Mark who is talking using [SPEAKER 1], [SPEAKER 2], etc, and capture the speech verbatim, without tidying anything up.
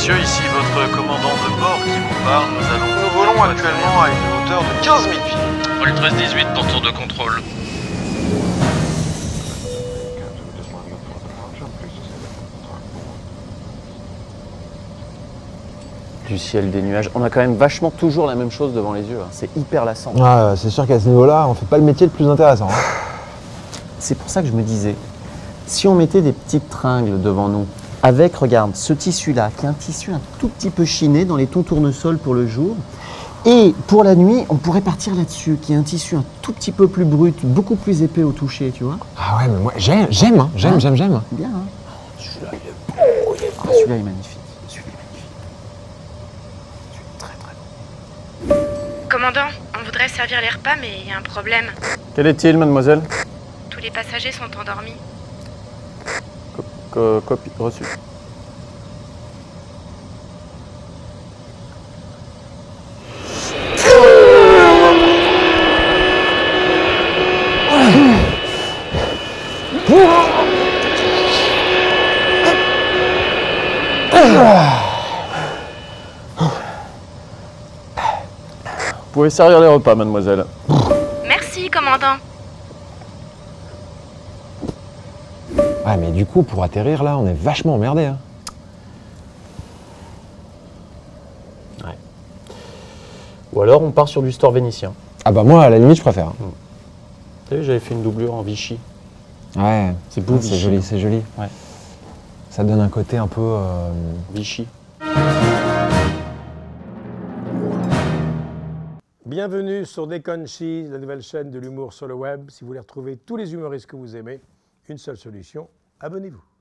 [SPEAKER 1] Messieurs, ici votre commandant de bord qui vous parle. Nous allons...
[SPEAKER 2] Nous volons actuellement à une hauteur de quinze mille pieds.
[SPEAKER 1] Vol treize dix-huit pour tour de contrôle.
[SPEAKER 3] Du ciel, des nuages. On a quand même vachement toujours la même chose devant les yeux. Hein. C'est hyper lassant.
[SPEAKER 4] Ah, c'est sûr qu'à ce niveau-là, on fait pas le métier le plus intéressant. Hein.
[SPEAKER 3] C'est pour ça que je me disais, si on mettait des petites tringles devant nous, avec, regarde, ce tissu-là, qui est un tissu un tout petit peu chiné dans les tons tournesol pour le jour, et pour la nuit, on pourrait partir là-dessus, qui est un tissu un tout petit peu plus brut, beaucoup plus épais au toucher, tu vois.
[SPEAKER 4] Ah ouais, mais moi, j'aime, j'aime, hein, j'aime,
[SPEAKER 3] Hein
[SPEAKER 4] j'aime, j'aime.
[SPEAKER 3] Bien, hein. Celui-là, il est beau, il est beau. Ah, celui-là est magnifique. Celui-là est magnifique. Celui-là est très très beau.
[SPEAKER 5] Commandant, on voudrait servir les repas, mais il y a un problème.
[SPEAKER 3] Quel est-il, mademoiselle?
[SPEAKER 5] Tous les passagers sont endormis.
[SPEAKER 3] Co- co- copie reçue. Vous pouvez servir les repas, mademoiselle.
[SPEAKER 5] Merci, commandant.
[SPEAKER 4] Ouais, mais du coup, pour atterrir là, on est vachement emmerdé. Hein.
[SPEAKER 3] Ouais. Ou alors on part sur du store vénitien.
[SPEAKER 4] Ah bah moi, à la limite, je préfère.
[SPEAKER 3] T'as vu, j'avais fait une doublure en Vichy.
[SPEAKER 4] Ouais,
[SPEAKER 3] C'est beau,
[SPEAKER 4] c'est
[SPEAKER 3] Vichy.
[SPEAKER 4] joli, c'est joli.
[SPEAKER 3] Ouais.
[SPEAKER 4] Ça donne un côté un peu... euh,
[SPEAKER 3] Vichy.
[SPEAKER 6] Bienvenue sur Déconne Cheese, la nouvelle chaîne de l'humour sur le web. Si vous voulez retrouver tous les humoristes que vous aimez, une seule solution, abonnez-vous.